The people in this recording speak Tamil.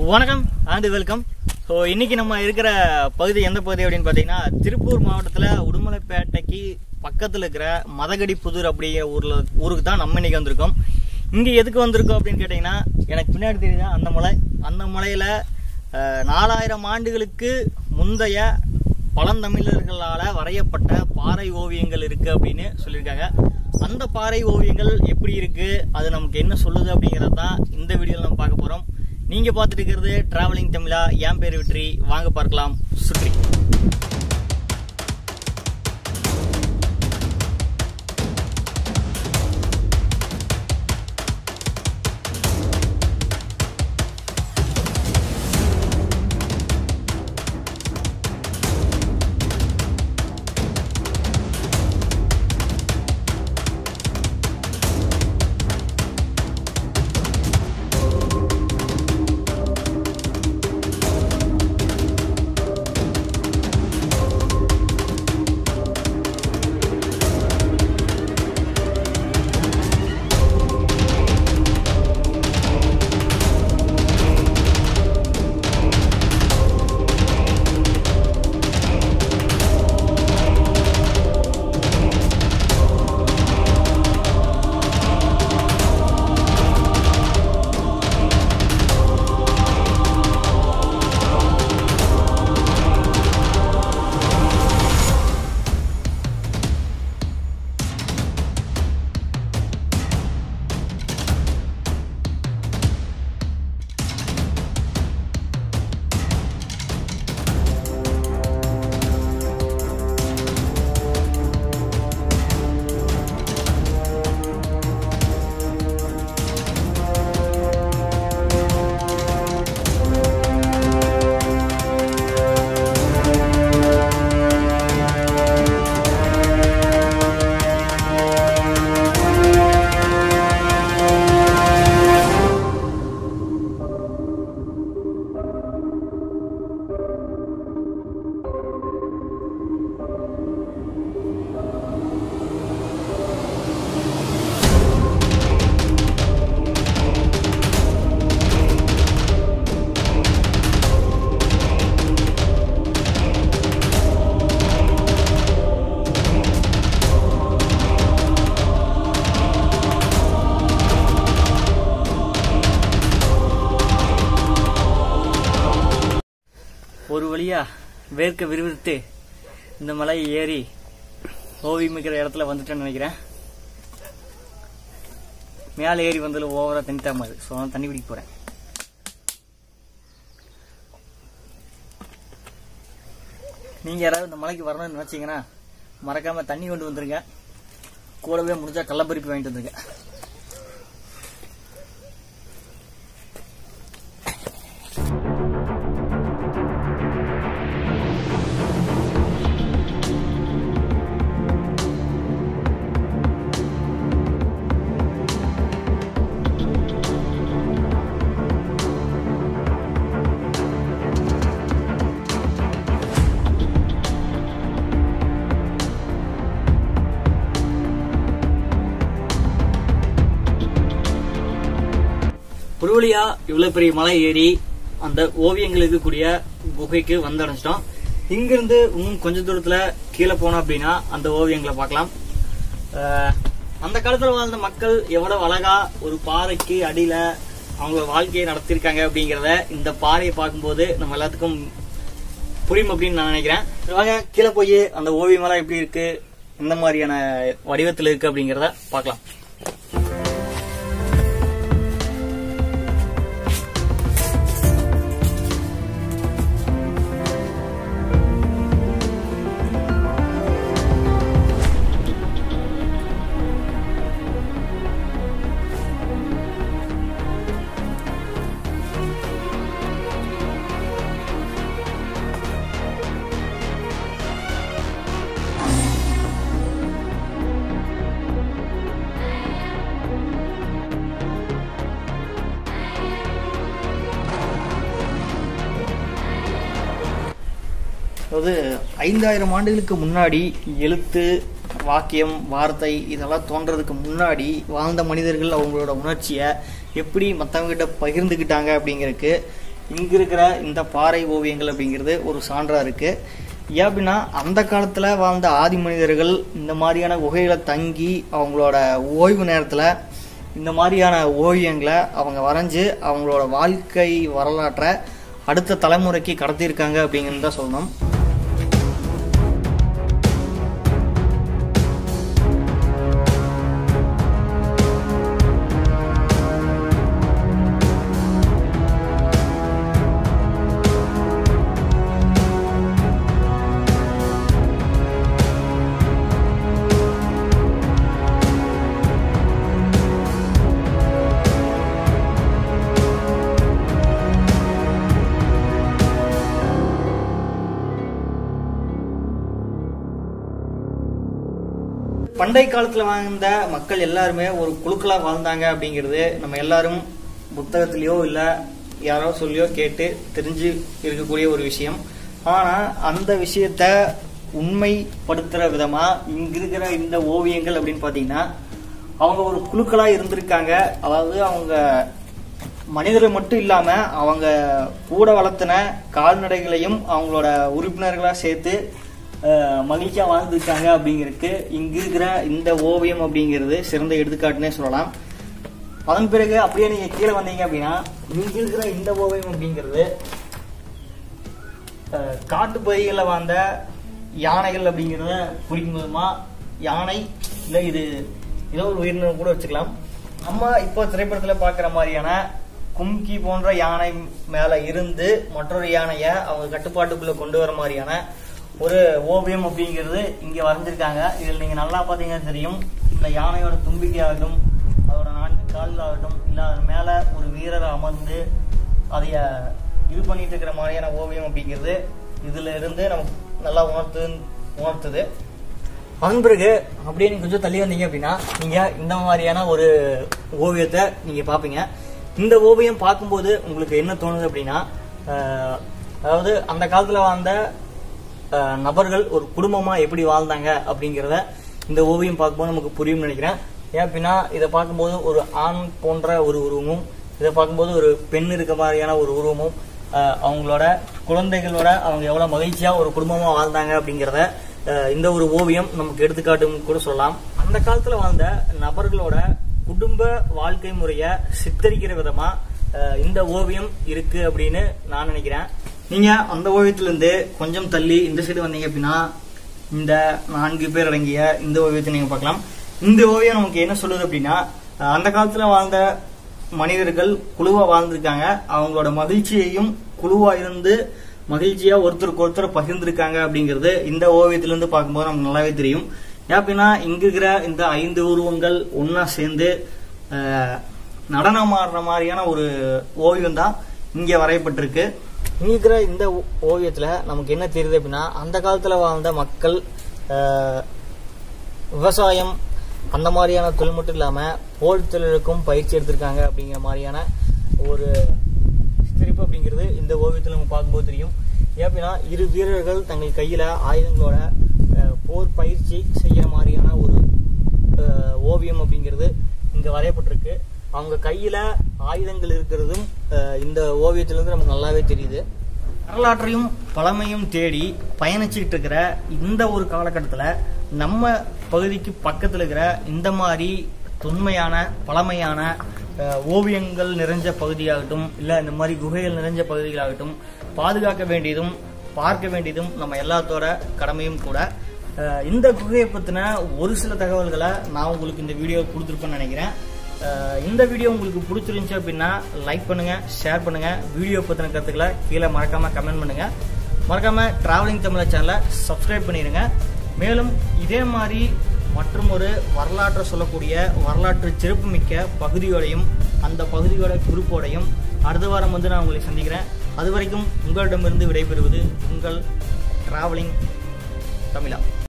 வணக்கம் அண்ட் வெல்கம். ஸோ இன்றைக்கி நம்ம இருக்கிற பகுதி எந்த பகுதி அப்படின்னு பார்த்தீங்கன்னா, திருப்பூர் மாவட்டத்தில் உடுமலைப்பேட்டைக்கு பக்கத்தில் இருக்கிற மதகடி புதூர் அப்படிங்கிற ஊருக்கு தான் நம்ம இன்றைக்கி வந்திருக்கோம். இங்கே எதுக்கு வந்திருக்கோம் அப்படின்னு கேட்டிங்கன்னா, எனக்கு பின்னாடி தெரியுதா அந்த மலையில் 4000 ஆண்டுகளுக்கு முந்தைய பழந்தமிழர்களால் வரையப்பட்ட பாறை ஓவியங்கள் இருக்குது அப்படின்னு சொல்லியிருக்காங்க. அந்த பாறை ஓவியங்கள் எப்படி இருக்குது, அது நமக்கு என்ன சொல்லுது அப்படிங்கிறது தான் இந்த வீடியோவில் நம்ம பார்க்க போகிறோம். நீங்கள் பார்த்துட்டு இருக்கிறது டிராவலிங் தமிழா. என் பேர் வெற்றி. வாங்க பார்க்கலாம் சுற்றி. ஒரு வழியா வேர்க்க விறுவிறுத்து இந்த மலை ஏறி ஓவியம் இருக்கிற இடத்துல வந்துட்டேன்னு நினைக்கிறேன். மேலே ஏறி வந்ததில் ஓவரா தண்ணி தாமாது. ஸோ நான் தண்ணி பிடிக்க போறேன். நீங்க யாராவது இந்த மலைக்கு வரணும்னு நினைச்சீங்கன்னா மறக்காம தண்ணி கொண்டு வந்துருங்க. கூடவே முடிஞ்சா கள்ளப்பருப்பி வாங்கிட்டு வந்துருங்க. ஒரு வழியா இவ்வளவு பெரிய மலை ஏறி அந்த ஓவியங்கள் இருக்கக்கூடிய குகைக்கு வந்து அடைஞ்சிட்டோம். இங்கிருந்து இன்னும் கொஞ்ச தூரத்துல கீழே போனோம் அப்படின்னா அந்த ஓவியங்களை பார்க்கலாம். அந்த காலத்துல வாழ்ந்த மக்கள் எவ்வளவு அழகா ஒரு பாறைக்கு அடியில அவங்க வாழ்க்கையை நடத்திருக்காங்க அப்படிங்கறத இந்த பாறையை பார்க்கும்போது நம்ம எல்லாத்துக்கும் புரியும் அப்படின்னு நான் நினைக்கிறேன். வாங்க கீழே போய் அந்த ஓவியமெல்லாம் எப்படி இருக்கு, எந்த மாதிரியான வடிவத்தில் இருக்கு அப்படிங்கறத பார்க்கலாம். அதாவது 5000 ஆண்டுகளுக்கு முன்னாடி எழுத்து, வாக்கியம், வார்த்தை இதெல்லாம் தோன்றதுக்கு முன்னாடி வாழ்ந்த மனிதர்கள் அவங்களோட உணர்ச்சியை எப்படி மற்றவங்ககிட்ட பகிர்ந்துக்கிட்டாங்க அப்படிங்கிறதுக்கு இங்கே இருக்கிற இந்த பாறை ஓவியங்கள் அப்படிங்கிறது ஒரு சான்றாக இருக்குது. ஏன் அப்படின்னா அந்த காலத்தில் வாழ்ந்த ஆதி மனிதர்கள் இந்த மாதிரியான குகையில் தங்கி அவங்களோட ஓய்வு நேரத்தில் இந்த மாதிரியான ஓவியங்களை அவங்க வரைஞ்சி அவங்களோட வாழ்க்கை வரலாற்றை அடுத்த தலைமுறைக்கு கடத்தியிருக்காங்க அப்படிங்கிறது தான் சொல்லணும். பண்டை காலத்துல வாழ்ந்த மக்கள் எல்லாருமே ஒரு குழுக்களா வாழ்ந்தாங்க அப்படிங்கிறது நம்ம எல்லாரும் புத்தகத்திலயோ இல்ல யாரோ சொல்லியோ கேட்டு தெரிஞ்சு இருக்கக்கூடிய ஒரு விஷயம். ஆனா அந்த விஷயத்த உண்மைப்படுத்துற விதமா இங்க இருக்கிற இந்த ஓவியங்கள் அப்படின்னு பாத்தீங்கன்னா அவங்க ஒரு குழுக்களா இருந்திருக்காங்க. அதாவது அவங்க மனிதர்கள் மட்டும் இல்லாம அவங்க கூட வளர்த்தின கால்நடைகளையும் அவங்களோட உறுப்பினர்களா சேர்த்து மகிழ்ச்சியா வாழ்ந்துருக்காங்க அப்படிங்கிறதுக்கு இங்க இருக்கிற இந்த ஓவியம் அப்படிங்கிறது சிறந்த எடுத்துக்காட்டுன்னே சொல்லலாம். அதன் பிறகு அப்படியே நீங்க கீழே வந்தீங்க அப்படின்னா இங்க இருக்கிற இந்த ஓவியம் அப்படிங்கிறது காட்டு பகுதிகளில் வாழ்ந்த யானைகள் அப்படிங்கிறத குறிக்கும் விதமா யானை இல்லை இது ஏதோ ஒரு உயிரினம் கூட வச்சுக்கலாம். நம்ம இப்போ திரைப்படத்தில் பார்க்குற மாதிரியான கும்கி போன்ற யானை மேல இருந்து மற்றொரு யானையை அவங்க கட்டுப்பாட்டுக்குள்ள கொண்டு வர மாதிரியான ஒரு ஓவியம் அப்படிங்கிறது இங்க வரைஞ்சிருக்காங்க. இதில் நீங்க நல்லா பாத்தீங்கன்னா தெரியும், இந்த யானையோட தும்பிக்கை ஆகட்டும், அதோட 4 கால்கள் ஆகட்டும், இல்ல அது மேல ஒரு வீரர் அமர்ந்து அதைய இது பண்ணிட்டு இருக்கிற மாதிரியான ஓவியம் அப்படிங்கிறது இதுல இருந்து நமக்கு நல்லா உணர்த்துது. அதன் பிறகு அப்படியே நீங்க கொஞ்சம் தள்ளி வந்தீங்க அப்படின்னா நீங்க இந்த மாதிரியான ஒரு ஓவியத்தை நீங்க பாப்பீங்க. இந்த ஓவியம் பார்க்கும்போது உங்களுக்கு என்ன தோணுது அப்படின்னா, அதாவது அந்த காலத்துல வாழ்ந்த நபர்கள் ஒரு குடும்பமா எப்படி வாழ்ந்தாங்க அப்படிங்கிறத இந்த ஓவியம் பார்க்கும்போது நமக்கு புரியும் நினைக்கிறேன். ஏன் அப்படின்னா இதை பார்க்கும்போது ஒரு ஆண் போன்ற ஒரு உருவமும், இதை பார்க்கும்போது ஒரு பெண் இருக்க மாதிரியான ஒரு உருவமும், அவங்களோட குழந்தைகளோட அவங்க எவ்வளவு மகிழ்ச்சியா ஒரு குடும்பமா வாழ்ந்தாங்க அப்படிங்கிறத இந்த ஒரு ஓவியம் நமக்கு எடுத்துக்காட்டும் கூட சொல்லலாம். அந்த காலத்துல வாழ்ந்த நபர்களோட குடும்ப வாழ்க்கை முறைய சித்தரிக்கிற விதமா இந்த ஓவியம் இருக்கு அப்படின்னு நான் நினைக்கிறேன். நீங்க அந்த ஓவியத்திலிருந்து கொஞ்சம் தள்ளி இந்த சைடு வந்தீங்க அப்படின்னா இந்த 4 பேர் அடங்கிய இந்த ஓவியத்தை நீங்க பார்க்கலாம். இந்த ஓவியம் நமக்கு என்ன சொல்லுது அப்படின்னா, அந்த காலத்துல வாழ்ந்த மனிதர்கள் குழுவா வாழ்ந்திருக்காங்க. அவங்களோட மகிழ்ச்சியையும் குழுவா இருந்து மகிழ்ச்சியா ஒருத்தருக்கு ஒருத்தர் பகிர்ந்திருக்காங்க அப்படிங்கிறது இந்த ஓவியத்திலிருந்து பார்க்கும்போது நமக்கு நல்லாவே தெரியும். ஏன் அப்படின்னா இங்க இருக்கிற இந்த 5 உருவங்கள் ஒன்னா சேர்ந்து நடனம் ஆடுற மாதிரியான ஒரு ஓவியம் தான் இங்க வரையப்பட்டிருக்கு. இங்க இருக்கிற இந்த ஓவியத்துல நமக்கு என்ன தெரியுது அப்படின்னா, அந்த காலத்துல வாழ்ந்த மக்கள் விவசாயம் அந்த மாதிரியான தொழில் மட்டும் இல்லாம போர் தொழிலுக்கும் பயிற்சி எடுத்திருக்காங்க அப்படிங்கிற மாதிரியான ஒரு சித்தரிப்பு அப்படிங்கிறது இந்த ஓவியத்துல நம்ம பார்க்கும்போது தெரியும். ஏன்னா 2 வீரர்கள் தங்கள் கையில ஆயுதங்களோட போர் பயிற்சி செய்யற மாதிரியான ஒரு ஓவியம் அப்படிங்கிறது இங்க வரையப்பட்டிருக்கு. அவங்க கையில ஆயுதங்கள் இருக்கிறதும் இந்த ஓவியத்திலிருந்து நமக்கு நல்லாவே தெரியுது. வரலாற்றையும் பழமையும் தேடி பயணிச்சுக்கிட்டு இருக்கிற இந்த ஒரு காலகட்டத்தில் நம்ம பகுதிக்கு பக்கத்தில் இருக்கிற இந்த மாதிரி தொன்மையான பழமையான ஓவியங்கள் நிறைஞ்ச பகுதியாகட்டும், இல்லை இந்த மாதிரி குகைகள் நிறைஞ்ச பகுதிகளாகட்டும் பாதுகாக்க வேண்டியதும் பார்க்க வேண்டியதும் நம்ம எல்லாத்தோட கடமையும் கூட. இந்த குகையை பற்றின ஒரு சில தகவல்களை நான் உங்களுக்கு இந்த வீடியோ கொடுத்துருப்பேன்னு நினைக்கிறேன். இந்த வீடியோ உங்களுக்கு பிடிச்சிருந்துச்சு அப்படின்னா லைக் பண்ணுங்க, ஷேர் பண்ணுங்க. வீடியோ பற்றின கருத்துக்களை கீழே மறக்காம கமெண்ட் பண்ணுங்க. மறக்காம டிராவலிங் தமிழ் சேனலை சப்ஸ்கிரைப் பண்ணிடுங்க. மேலும் இதே மாதிரி மற்றும் ஒரு வரலாற்றை சொல்லக்கூடிய வரலாற்று சிறப்புமிக்க பகுதியோடையும் அந்த பகுதியோட குறிப்போடையும் அடுத்த வாரம் நான் உங்களை சந்திக்கிறேன். அது வரைக்கும் உங்களிடமிருந்து விடைபெறுவது உங்கள் டிராவலிங் தமிழா.